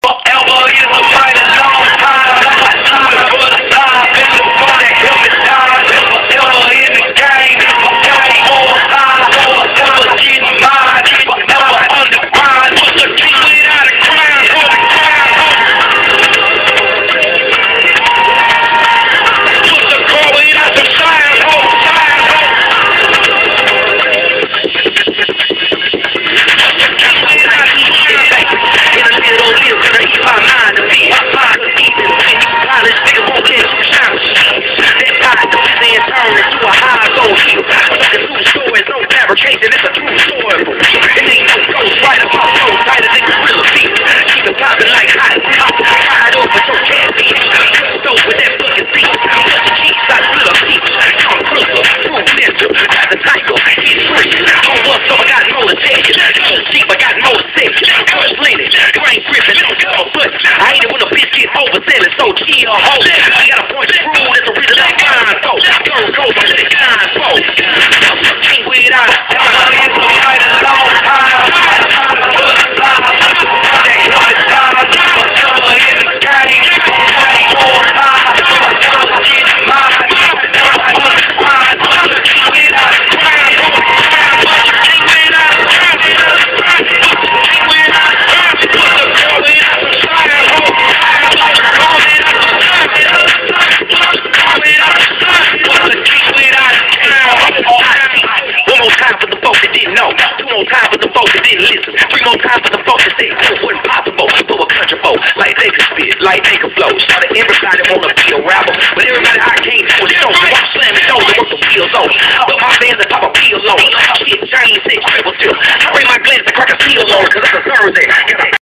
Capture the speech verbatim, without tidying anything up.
Forever is a mighty long time. I do it for the time. And the fun that help me die. Forever in the game. Forever more time. Forever getting mine. Forever underground. Put the king without a crown. Put the girl without the sign. Fabrication, it's a true story. It ain't no ghost right about so tight as it can really be. Keep it popping like hot hot. Fried over so can't be. Stove with that fucking beat. Plus the cheese, I split a piece. Come closer, prove mental. Got the title, he's free. On one so I got more to tell you. On cheap, I got more to say. First lady, Frank Griffin, don't give a foot. I hate it when a bitch get overselling, so she a hoe. I got a point to prove, that's the reason I'm fine, so. Girl goes on the kind, so. King without a time for the folks that didn't listen. Three more times for the folks that said it wasn't possible for a country folk. Like they could spit, like they could flow. Shout out everybody wanna be a rapper, but everybody I can't do it. So I'm slamming doors and work the wheels on. But my fans that pop a peel on. Shit, James said triple two. I bring my glass to crack a seal on, cause it's a Thursday. Got a